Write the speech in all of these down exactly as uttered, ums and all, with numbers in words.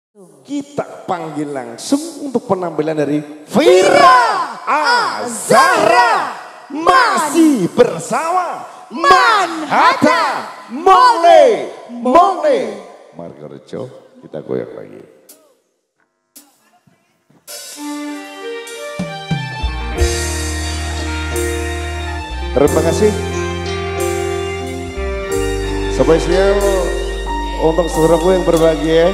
Kita panggil langsung untuk penampilan dari Vira Azahra masih bersama Manhattan Mole Mole Margorejo. Kita goyang lagi. Terima kasih. Spesial untuk saudaraku yang berbahagia.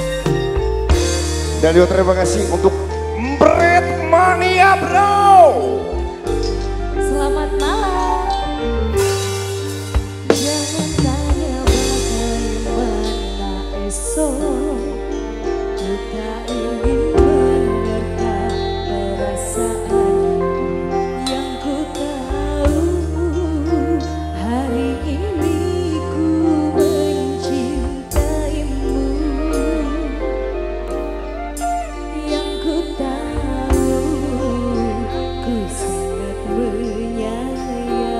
Dan juga terima kasih untuk Bread Mania Bro. Selamat malam. Jangan tanya bagaimana esok. Ku tak ingin menerka perasaan yang ku tahu. Hari ini ku mencintaimu. Yang ku tahu ku sangat menyayangimu.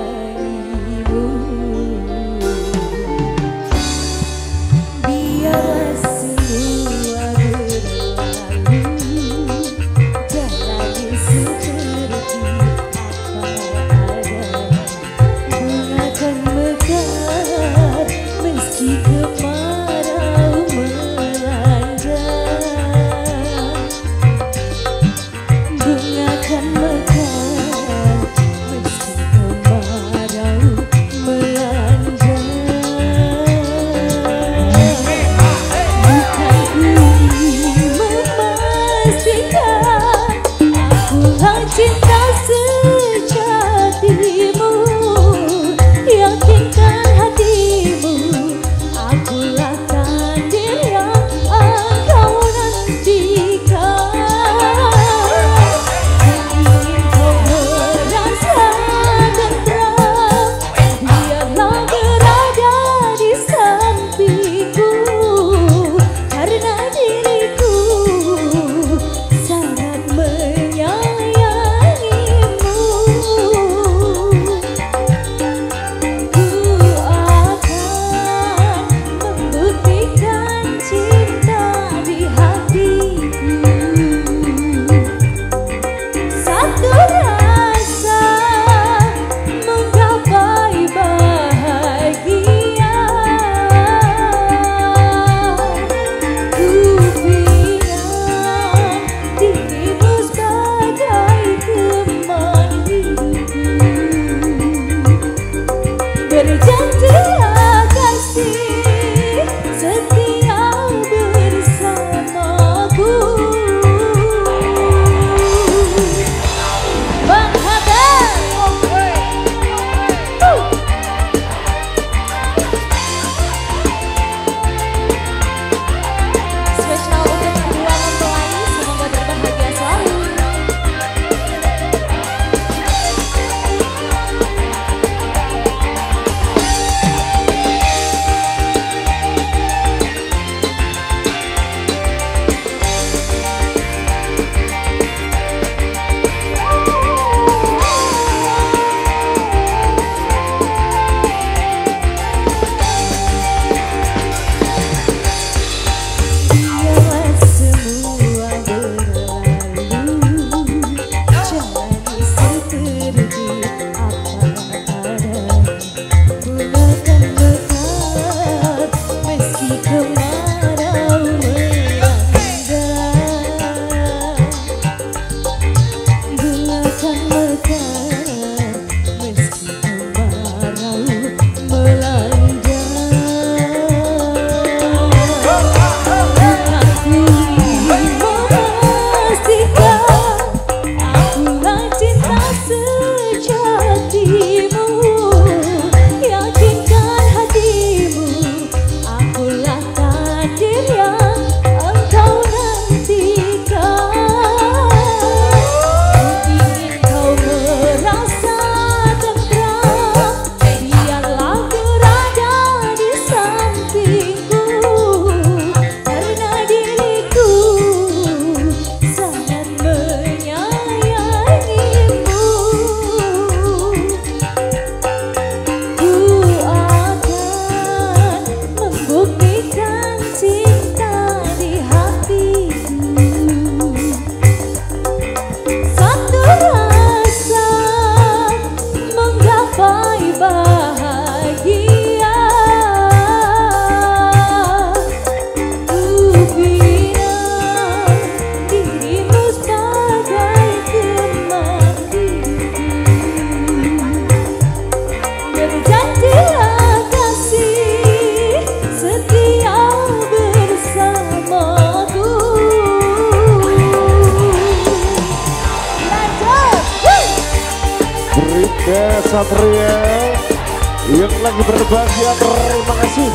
Satria yang lagi berbahagia, terima kasih.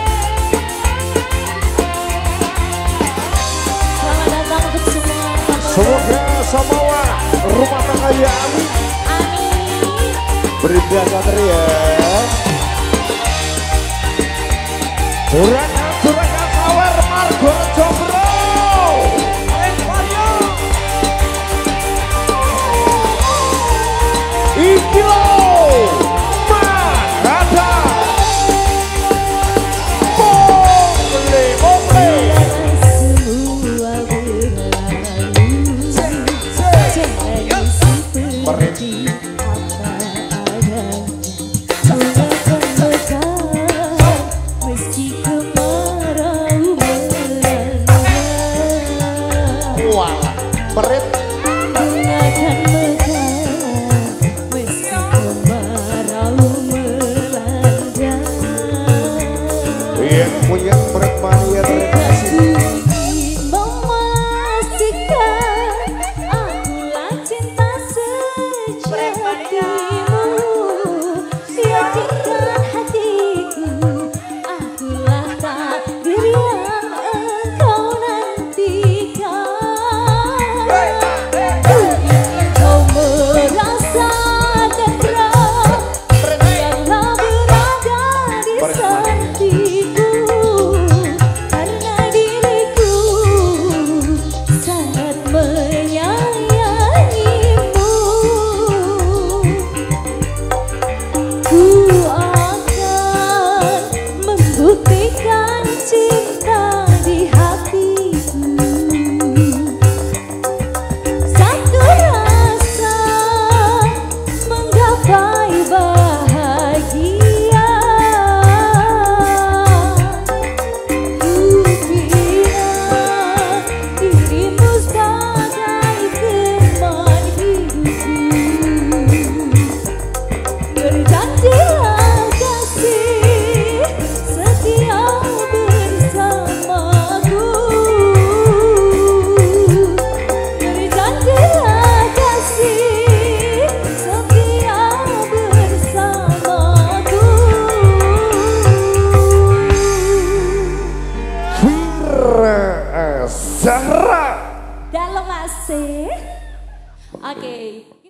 Selamat datang untuk semua. Semoga semua rumah tangga ya amin. Amin. Berindah Satria. Juragan Juragan Sawer Margo Jombro. Iki lo Mahada Mole Mole. Semua berlalu jadi seperti apa adanya. Gunakan mekar meski kemarau melanda. Wah, perit. Gunakan mekar meski kemarau melanda. Yang punya perit mania, terima kasih. Memastikan akulah cinta sejatimu, yakinkan hatiku, akulah takdir yang engkau nantikan. Ku ingin kau merasa tenang, biarlah berada di sampingku, karena diriku sangat menyayangimu. Ku akan membuktikan cinta di hatiku. Satu rasa menggapai bahagia. Ku kira dirimu sebagai teman hidupku. Berjanjilah kasih setia bersamaku. Berjanjilah kasih setia bersamaku. Fira Zahra. Dalam asih. Oke.